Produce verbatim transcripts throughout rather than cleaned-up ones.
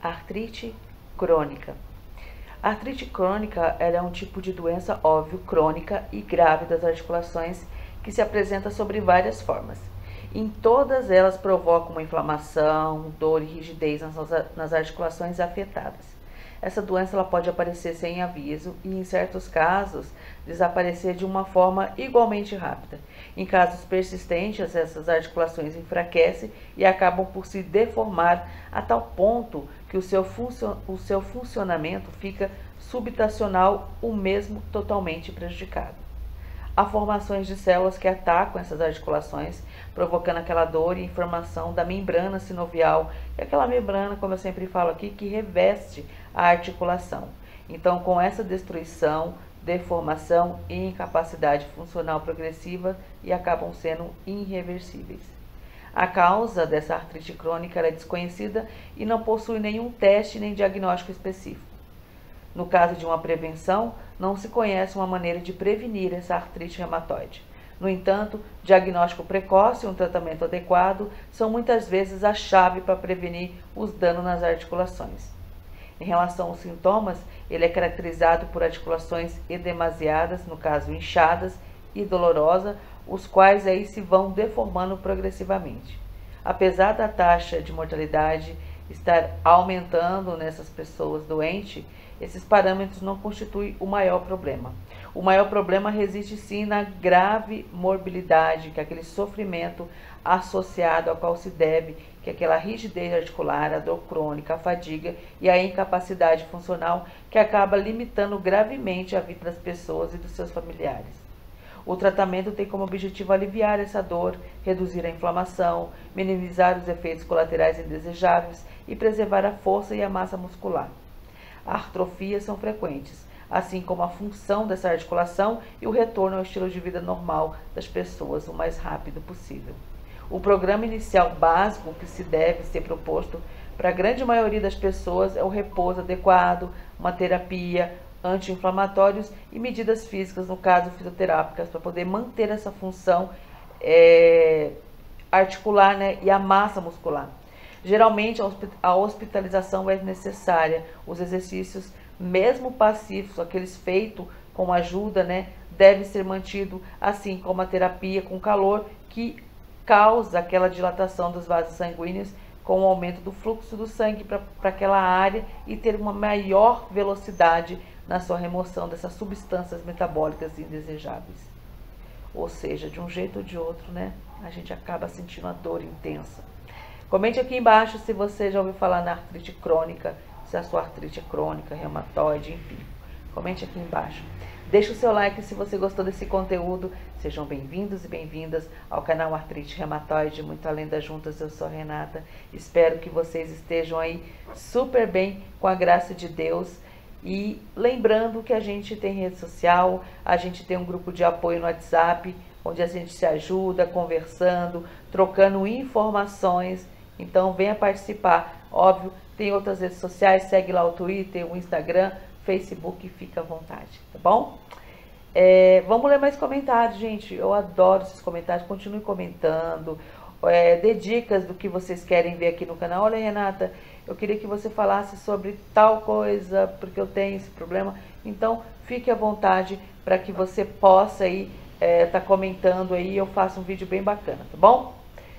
Artrite crônica. A artrite crônica ela é um tipo de doença, óbvio, crônica e grave das articulações que se apresenta sobre várias formas. Em todas elas provocam uma inflamação, dor e rigidez nas articulações afetadas. Essa doença ela pode aparecer sem aviso e, em certos casos, desaparecer de uma forma igualmente rápida. Em casos persistentes, essas articulações enfraquecem e acabam por se deformar a tal ponto que o seu, funcio o seu funcionamento fica subtacional ou mesmo totalmente prejudicado. Há formações de células que atacam essas articulações, provocando aquela dor e inflamação da membrana sinovial, que é aquela membrana, como eu sempre falo aqui, que reveste a articulação. Então, com essa destruição, deformação e incapacidade funcional progressiva e acabam sendo irreversíveis. A causa dessa artrite crônica é desconhecida e não possui nenhum teste nem diagnóstico específico. No caso de uma prevenção, não se conhece uma maneira de prevenir essa artrite reumatoide. No entanto, diagnóstico precoce e um tratamento adequado são muitas vezes a chave para prevenir os danos nas articulações. Em relação aos sintomas, ele é caracterizado por articulações edemasiadas, no caso inchadas e dolorosas, os quais aí se vão deformando progressivamente. Apesar da taxa de mortalidade estar aumentando nessas pessoas doentes, esses parâmetros não constituem o maior problema. O maior problema reside sim na grave morbilidade, que é aquele sofrimento associado ao qual se deve, que é aquela rigidez articular, a dor crônica, a fadiga e a incapacidade funcional que acaba limitando gravemente a vida das pessoas e dos seus familiares. O tratamento tem como objetivo aliviar essa dor, reduzir a inflamação, minimizar os efeitos colaterais indesejáveis e preservar a força e a massa muscular. As atrofias são frequentes, assim como a função dessa articulação e o retorno ao estilo de vida normal das pessoas o mais rápido possível. O programa inicial básico que se deve ser proposto para a grande maioria das pessoas é o repouso adequado, uma terapia, anti-inflamatórios e medidas físicas, no caso fisioterápicas, para poder manter essa função é, articular, né, e a massa muscular. Geralmente a hospitalização é necessária, os exercícios, mesmo passivos, aqueles feitos com ajuda, né, devem ser mantidos, assim como a terapia com calor, que causa aquela dilatação dos vasos sanguíneos com o aumento do fluxo do sangue para aquela área e ter uma maior velocidade na sua remoção dessas substâncias metabólicas indesejáveis. Ou seja, de um jeito ou de outro, né, a gente acaba sentindo a dor intensa. Comente aqui embaixo se você já ouviu falar na artrite crônica, se a sua artrite é crônica, reumatoide, enfim. Comente aqui embaixo. Deixe o seu like se você gostou desse conteúdo. Sejam bem-vindos e bem-vindas ao canal Artrite Reumatoide, muito além das juntas, eu sou a Renata. Espero que vocês estejam aí super bem com a graça de Deus. E lembrando que a gente tem rede social, a gente tem um grupo de apoio no WhatsApp, onde a gente se ajuda, conversando, trocando informações. Então venha participar. Óbvio, tem outras redes sociais, segue lá o Twitter, o Instagram, Facebook, fica à vontade, tá bom? É, vamos ler mais comentários, gente. Eu adoro esses comentários, continue comentando. É, dê dicas do que vocês querem ver aqui no canal. Olha, Renata, eu queria que você falasse sobre tal coisa, porque eu tenho esse problema. Então, fique à vontade para que você possa aí é, tá comentando aí. Eu faço um vídeo bem bacana, tá bom?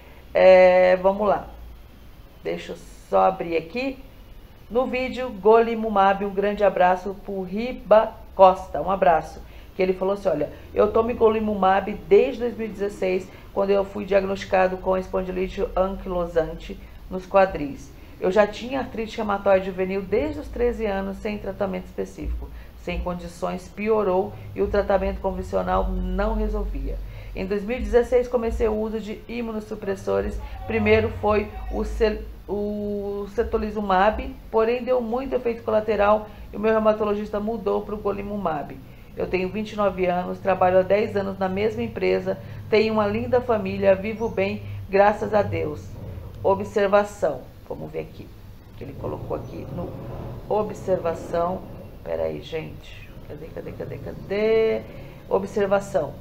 É, vamos lá. Deixa eu só abrir aqui. No vídeo, Golimumab, um grande abraço pro Riba Costa, um abraço. Que ele falou assim, olha, eu tomo Golimumab desde dois mil e dezesseis, quando eu fui diagnosticado com espondilite anquilosante nos quadris. Eu já tinha artrite reumatoide juvenil desde os treze anos, sem tratamento específico. Sem condições, piorou e o tratamento convencional não resolvia. Em dois mil e dezesseis, comecei o uso de imunossupressores. Primeiro foi o, cel o Cetolizumab, porém deu muito efeito colateral e o meu reumatologista mudou para o Golimumab. Eu tenho vinte e nove anos, trabalho há dez anos na mesma empresa, tenho uma linda família, vivo bem, graças a Deus. Observação, vamos ver aqui, que ele colocou aqui no observação. Peraí, gente, cadê, cadê, cadê, cadê? Observação.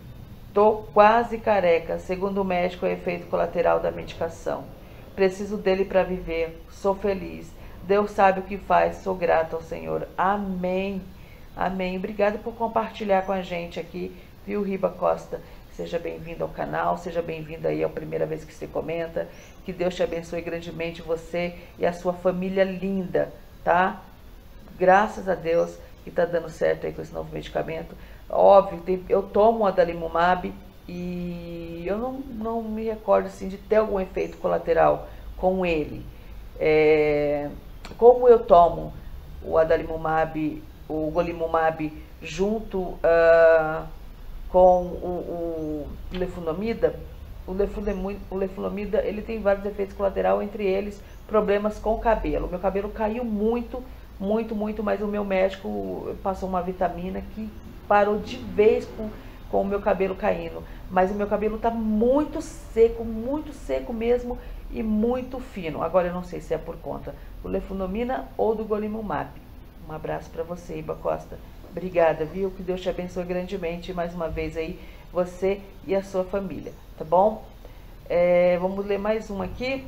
Tô quase careca, segundo o médico, é efeito colateral da medicação. Preciso dele para viver, sou feliz. Deus sabe o que faz, sou grato ao Senhor. Amém. Amém. Obrigada por compartilhar com a gente aqui, viu, Riba Costa? Seja bem-vindo ao canal, seja bem-vindo aí, é a primeira vez que você comenta. Que Deus te abençoe grandemente, você e a sua família linda, tá? Graças a Deus que tá dando certo aí com esse novo medicamento. Óbvio, tem, eu tomo o adalimumab e eu não, não me recordo assim, de ter algum efeito colateral com ele. É, como eu tomo o adalimumab, o golimumab junto uh, com o, o lefunomida, o, o lefunomida ele tem vários efeitos colaterais, entre eles problemas com o cabelo. Meu cabelo caiu muito, muito, muito, mas o meu médico passou uma vitamina que parou de vez com, com o meu cabelo caindo. Mas o meu cabelo tá muito seco, muito seco mesmo e muito fino. Agora eu não sei se é por conta do lefunomina ou do golimumab. Um abraço para você, Iba Costa. Obrigada, viu? Que Deus te abençoe grandemente mais uma vez aí, você e a sua família, tá bom? É, vamos ler mais um aqui.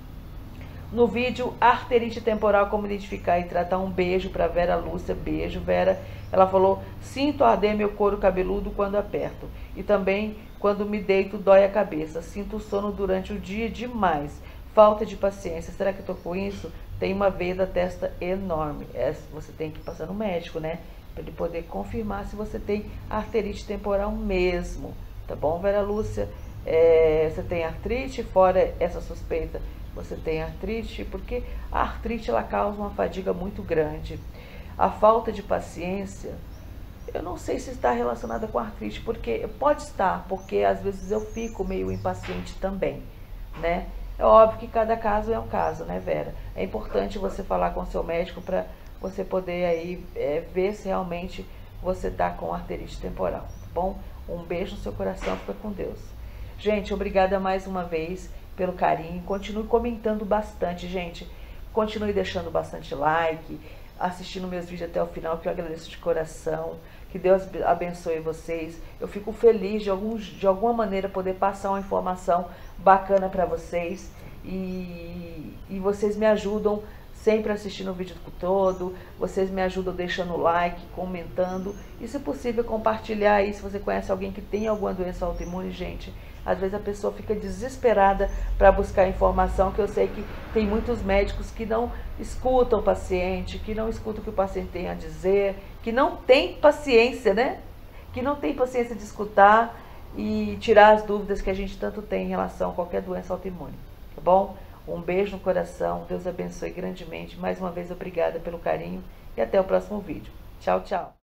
No vídeo, arterite temporal, como identificar e tratar. Um beijo para Vera Lúcia. Beijo, Vera. Ela falou, sinto arder meu couro cabeludo quando aperto. E também, quando me deito, dói a cabeça. Sinto sono durante o dia demais. Falta de paciência. Será que eu tô com isso? Tem uma veia da testa enorme. É, você tem que passar no médico, né? Para ele poder confirmar se você tem arterite temporal mesmo. Tá bom, Vera Lúcia? É, você tem artrite? Fora essa suspeita, você tem artrite? Porque a artrite ela causa uma fadiga muito grande. A falta de paciência, eu não sei se está relacionada com a artrite, porque pode estar, porque às vezes eu fico meio impaciente também, né? É óbvio que cada caso é um caso, né, Vera? É importante você falar com o seu médico para você poder aí é, ver se realmente você está com arterite temporal, tá bom? Um beijo no seu coração, fica com Deus. Gente, obrigada mais uma vez pelo carinho. Continue comentando bastante, gente. Continue deixando bastante like, assistindo meus vídeos até o final, que eu agradeço de coração. Que Deus abençoe vocês. Eu fico feliz de, algum, de alguma maneira poder passar uma informação bacana para vocês. E, e vocês me ajudam sempre assistindo o vídeo todo. Vocês me ajudam deixando like, comentando. E se possível compartilhar aí se você conhece alguém que tem alguma doença autoimune, gente. Às vezes a pessoa fica desesperada para buscar informação, que eu sei que tem muitos médicos que não escutam o paciente, que não escutam o que o paciente tem a dizer, que não tem paciência, né? Que não tem paciência de escutar e tirar as dúvidas que a gente tanto tem em relação a qualquer doença autoimune, tá bom? Um beijo no coração, Deus abençoe grandemente. Mais uma vez, obrigada pelo carinho e até o próximo vídeo. Tchau, tchau.